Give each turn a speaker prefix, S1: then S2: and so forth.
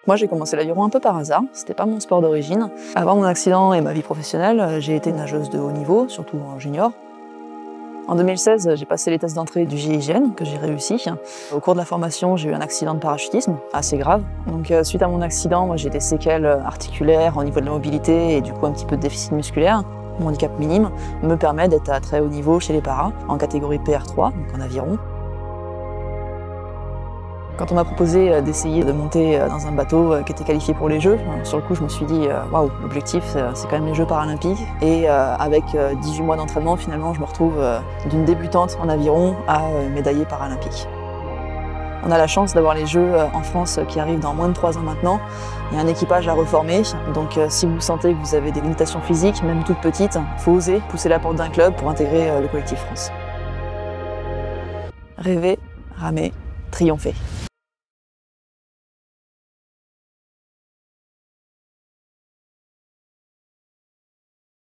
S1: Moi, j'ai commencé l'aviron un peu par hasard, c'était pas mon sport d'origine. Avant mon accident et ma vie professionnelle, j'ai été nageuse de haut niveau, surtout en junior. En 2016, j'ai passé les tests d'entrée du GIGN, que j'ai réussi. Au cours de la formation, j'ai eu un accident de parachutisme, assez grave. Donc, suite à mon accident, j'ai des séquelles articulaires au niveau de la mobilité et du coup un petit peu de déficit musculaire. Mon handicap minime me permet d'être à très haut niveau chez les paras, en catégorie PR3, donc en aviron. Quand on m'a proposé d'essayer de monter dans un bateau qui était qualifié pour les Jeux, sur le coup je me suis dit waouh, l'objectif c'est quand même les Jeux paralympiques. Et avec 18 mois d'entraînement, finalement je me retrouve d'une débutante en aviron à médaillée paralympique. On a la chance d'avoir les Jeux en France qui arrivent dans moins de 3 ans maintenant. Il y a un équipage à reformer, donc si vous sentez que vous avez des limitations physiques, même toutes petites, il faut oser pousser la porte d'un club pour intégrer le collectif France. Rêver, ramer, triompher.